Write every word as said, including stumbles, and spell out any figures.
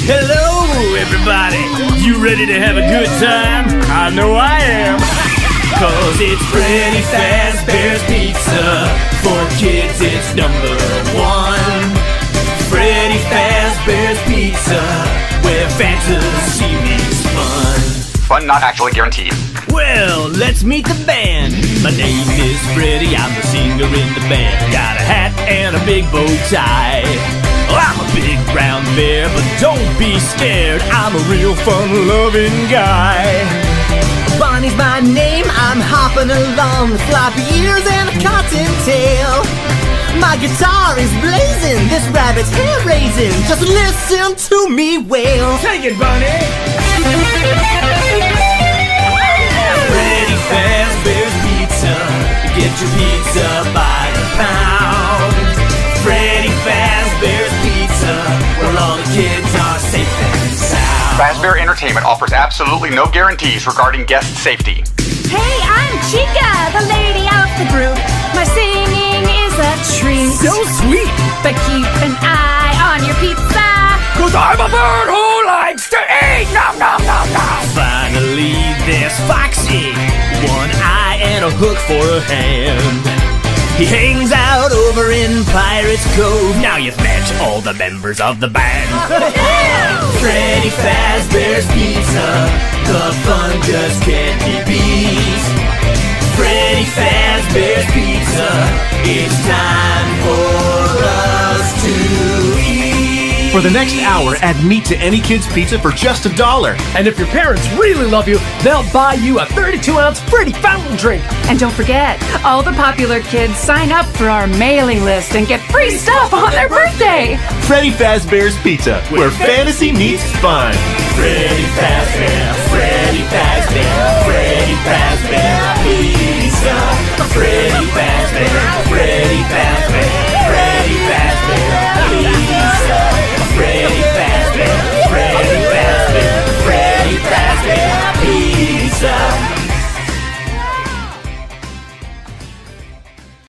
Hello, everybody. You ready to have a good time? I know I am. Cause it's Freddy Fazbear's Pizza. For kids, it's number one. Freddy Fazbear's Pizza, where fantasy meets fun. Fun not actually guaranteed. Well, let's meet the band. My name is Freddy, I'm the singer in the band. Got a hat and a big bow tie. Oh, I'm a big brown bear, but don't be scared, I'm a real fun-loving guy. Bonnie's my name, I'm hopping along with floppy ears and a cottontail. My guitar is blazing, this rabbit's hair raising. Just listen to me wail. Take it, Bunny! Freddy Fazbear's Pizza. Get your pizza by the pound. Freddy Fazbear's Pizza, where all the kids are safe and sound. Fazbear Entertainment offers absolutely no guarantees regarding guest safety. Hey, I'm Chica, the lady of the group. My singing is a treat. So sweet! But keep an eye on your pizza. Cause I'm a bird who likes to eat! Nom nom nom nom! Finally, there's Foxy. One eye and a hook for a hand. He hangs out over in Pirate's Cove. Now you've met all the members of the band. Freddy Fazbear's Pizza. The fun just can't be beat. Freddy Fazbear's Pizza. It's time for us to eat. For the next hour, add meat to any kid's pizza for just a dollar. And if your parents really love you, they'll buy you a thirty-two ounce Freddy fountain drink. And don't forget, all the popular kids sign up for our mailing list and get free stuff on their birthday. Freddy Fazbear's Pizza, where fantasy meets fun. Freddy Fazbear, Freddy Fazbear.